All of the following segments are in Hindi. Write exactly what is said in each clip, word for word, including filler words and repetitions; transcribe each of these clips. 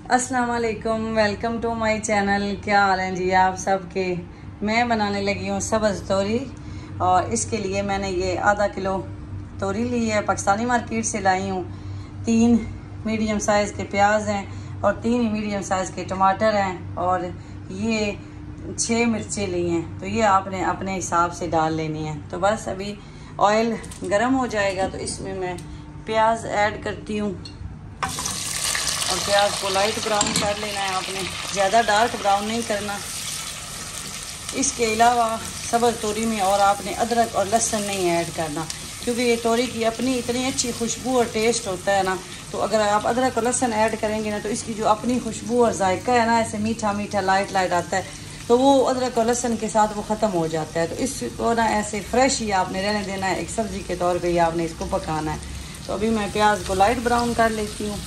अस्सलाम वालेकुम, वेलकम टू माय चैनल। क्या हाल है जी आप सबके। मैं बनाने लगी हूँ सब्ज़ तोरी और इसके लिए मैंने ये आधा किलो तोरी ली है, पाकिस्तानी मार्केट से लाई हूँ। तीन मीडियम साइज़ के प्याज हैं और तीन मीडियम साइज़ के टमाटर हैं और ये छः मिर्चें ली हैं। तो ये आपने अपने हिसाब से डाल लेनी है। तो बस अभी ऑयल गर्म हो जाएगा तो इसमें मैं प्याज ऐड करती हूँ और प्याज को लाइट ब्राउन कर लेना है आपने, ज़्यादा डार्क ब्राउन नहीं करना। इसके अलावा सब्ज़ तोरी में और आपने अदरक और लहसुन नहीं ऐड करना, क्योंकि ये तोरी की अपनी इतनी अच्छी खुशबू और टेस्ट होता है ना। तो अगर आप अदरक और लहसुन ऐड करेंगे ना तो इसकी जो अपनी खुशबू और जायका है ना, ऐसे मीठा मीठा लाइट लाइट आता है, तो वो अदरक और लहसुन के साथ वो ख़त्म हो जाता है। तो इसको ना ऐसे फ्रेश ही आपने रहने देना है, एक सब्ज़ी के तौर पर ही आपने इसको पकाना है। तो अभी मैं प्याज को लाइट ब्राउन कर लेती हूँ।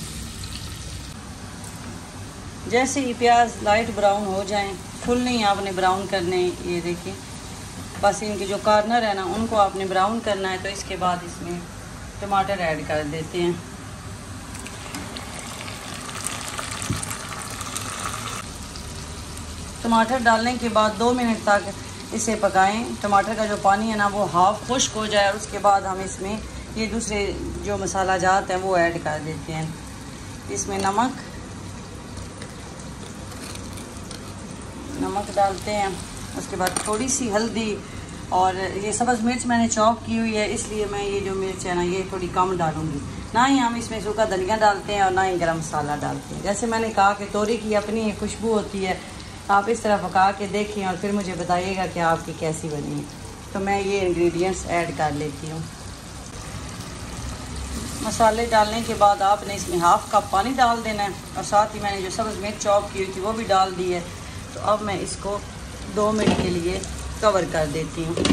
जैसे ही प्याज लाइट ब्राउन हो जाएं, फुल नहीं आपने ब्राउन करने, ये देखिए बस इनके जो कॉर्नर है ना उनको आपने ब्राउन करना है। तो इसके बाद इसमें टमाटर ऐड कर देते हैं। टमाटर डालने के बाद दो मिनट तक इसे पकाएं। टमाटर का जो पानी है ना वो हाफ खुश्क हो जाए और उसके बाद हम इसमें ये दूसरे जो मसाला जात हैं वो ऐड कर देते हैं। इसमें नमक नमक डालते हैं, उसके बाद थोड़ी सी हल्दी और ये सब्ज़ मिर्च मैंने चॉप की हुई है, इसलिए मैं ये जो मिर्च है ना ये थोड़ी कम डालूंगी। ना ही हम इसमें सूखा धनिया डालते हैं और ना ही गरम मसाला डालते हैं। जैसे मैंने कहा कि तोरी की अपनी खुशबू होती है, आप इस तरह पका के देखें और फिर मुझे बताइएगा कि आपकी कैसी बनी है। तो मैं ये इंग्रेडिएंट्स ऐड कर लेती हूँ। मसाले डालने के बाद आपने इसमें हाफ़ कप पानी डाल देना है और साथ ही मैंने जो सब्ज़ मिर्च चॉप की हुई थी वो भी डाल दी है। तो अब मैं इसको दो मिनट के लिए कवर कर देती हूँ।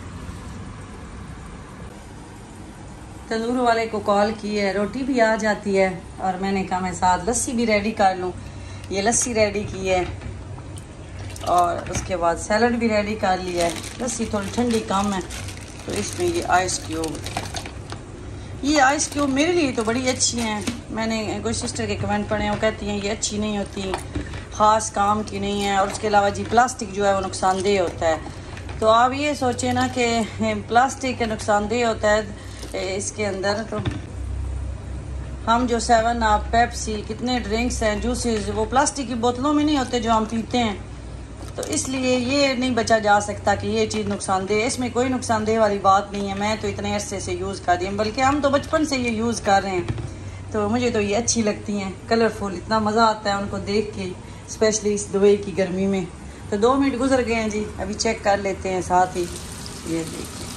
तंदूर वाले को कॉल की है, रोटी भी आ जाती है और मैंने कहा मैं साथ लस्सी भी रेडी कर लूँ। ये लस्सी रेडी की है और उसके बाद सैलड भी रेडी कर लिया है। लस्सी थोड़ी ठंडी कम है तो इसमें ये आइस क्यूब, ये आइस क्यूब मेरे लिए तो बड़ी अच्छी हैं। मैंने कोई सिस्टर के कमेंट पढ़े, वो कहती हैं ये अच्छी नहीं होती, ख़ास काम की नहीं है और उसके अलावा जी प्लास्टिक जो है वो नुकसानदेह होता है। तो आप ये सोचें ना कि प्लास्टिक का नुकसानदेह होता है इसके अंदर, तो हम जो सेवन अप, पेप्सी, कितने ड्रिंक्स हैं, जूसेस, वो प्लास्टिक की बोतलों में नहीं होते जो हम पीते हैं। तो इसलिए ये नहीं बचा जा सकता कि ये चीज़ नुकसानदेह है। इसमें कोई नुकसानदेह वाली बात नहीं है। मैं तो इतने अरसे से यूज़ कर रही हूँ, बल्कि हम तो बचपन से ये यूज़ कर रहे हैं। तो मुझे तो ये अच्छी लगती हैं, कलरफुल, इतना मज़ा आता है उनको देख के, स्पेशली इस दुबई की गर्मी में। तो दो मिनट गुजर गए हैं जी, अभी चेक कर लेते हैं साथ ही। ये देखिए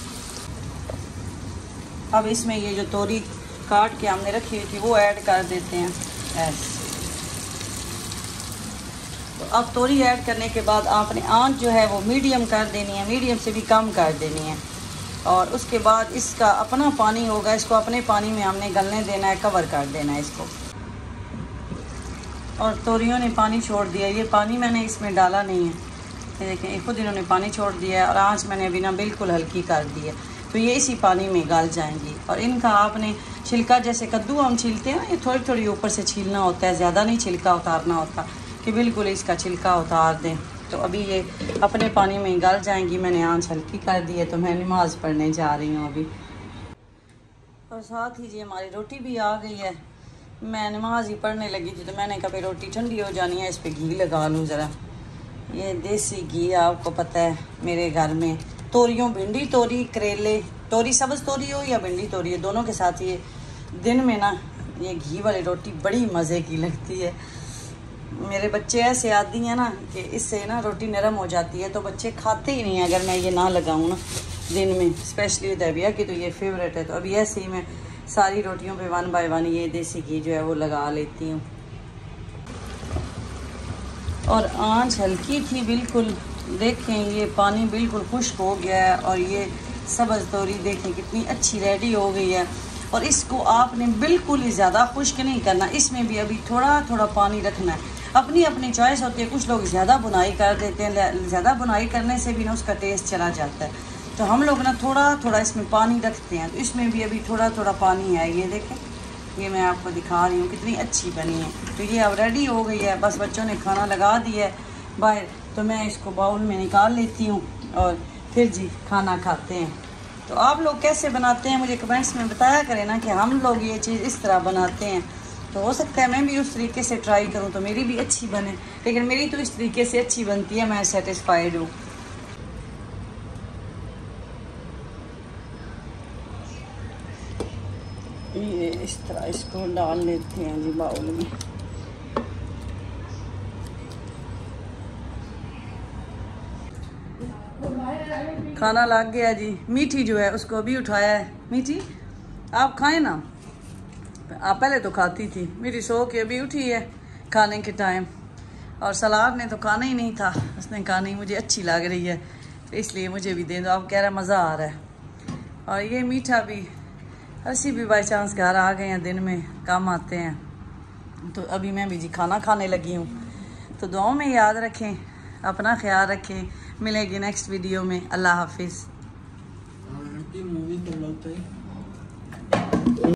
अब इसमें ये जो तोरी काट के हमने रखी हुई थी वो ऐड कर देते हैं ऐसे। तो अब तोरी ऐड करने के बाद आपने आंच जो है वो मीडियम कर देनी है, मीडियम से भी कम कर देनी है। और उसके बाद इसका अपना पानी होगा, इसको अपने पानी में हमने गलने देना है, कवर कर देना है इसको। और तोरियों ने पानी छोड़ दिया, ये पानी मैंने इसमें डाला नहीं है, ये देखें खुद इन्होंने पानी छोड़ दिया है और आँच मैंने अभी ना बिल्कुल हल्की कर दी है। तो ये इसी पानी में गल जाएंगी। और इनका आपने छिलका, जैसे कद्दू हम छीलते हैं ना, ये थोड़ी थोड़ी ऊपर से छीलना होता है, ज़्यादा नहीं छिलका उतारना होता कि बिल्कुल इसका छिलका उतार दें। तो अभी ये अपने पानी में गल जाएंगी। मैंने आँच हल्की कर दी है तो मैं नमाज़ पढ़ने जा रही हूँ अभी। और साथ ही जी हमारी रोटी भी आ गई है। मैं नमाज ही पढ़ने लगी थी तो मैंने कहा भाई रोटी ठंडी हो जानी है, इस पर घी लगा लूँ ज़रा। ये देसी घी आपको पता है मेरे घर में तोरियों, भिंडी तोरी, करेले, तोरी सब्ज़ तोरी हो या भिंडी तोरी है, दोनों के साथ ये दिन में ना ये घी वाली रोटी बड़ी मज़े की लगती है। मेरे बच्चे ऐसे आदी हैं ना कि इससे ना रोटी नरम हो जाती है, तो बच्चे खाते ही नहीं हैं अगर मैं ये ना लगाऊँ ना दिन में। स्पेशली दबिया की तो ये फेवरेट है। तो अभी ऐसे ही मैं सारी रोटियों पे वन बाय वन ये देसी घी जो है वो लगा लेती हूँ। और आंच हल्की थी बिल्कुल। देखें ये पानी बिल्कुल खुश्क हो गया है और ये सब्ज़ तोरी देखें कितनी अच्छी रेडी हो गई है। और इसको आपने बिल्कुल ही ज़्यादा खुश्क नहीं करना, इसमें भी अभी थोड़ा थोड़ा पानी रखना है। अपनी अपनी चॉइस होती है, कुछ लोग ज़्यादा बुनाई कर देते हैं, ज़्यादा बुनाई करने से भी ना उसका टेस्ट चला जाता है। तो हम लोग ना थोड़ा थोड़ा इसमें पानी रखते हैं। तो इसमें भी अभी थोड़ा थोड़ा पानी है, ये देखें ये मैं आपको दिखा रही हूँ कितनी अच्छी बनी है। तो ये अब रेडी हो गई है, बस बच्चों ने खाना लगा दिया है बाहर, तो मैं इसको बाउल में निकाल लेती हूँ और फिर जी खाना खाते हैं। तो आप लोग कैसे बनाते हैं मुझे कमेंट्स में बताया करें ना कि हम लोग ये चीज़ इस तरह बनाते हैं, तो हो सकता है मैं भी उस तरीके से ट्राई करूँ तो मेरी भी अच्छी बने, लेकिन मेरी तो इस तरीके से अच्छी बनती है, मैं सेटिस्फाइड हूँ। ये इस तरह इसको डाल लेते हैं जी बाउल में। खाना लग गया जी। मीठी जो है उसको अभी उठाया है। मीठी आप खाएं ना, आप पहले तो खाती थी, मेरी सो के अभी उठी है खाने के टाइम, और सलाद ने तो खाना ही नहीं था, उसने कहा नहीं मुझे अच्छी लग रही है तो इसलिए मुझे भी दे दो। आप कह रहा मज़ा आ रहा है। और ये मीठा भी ऐसी भी बाई चांस घर आ गए हैं, दिन में काम आते हैं, तो अभी मैं भी जी खाना खाने लगी हूँ। तो दुआओं में याद रखें, अपना ख्याल रखें, मिलेगी नेक्स्ट वीडियो में। अल्लाह हाफिज़।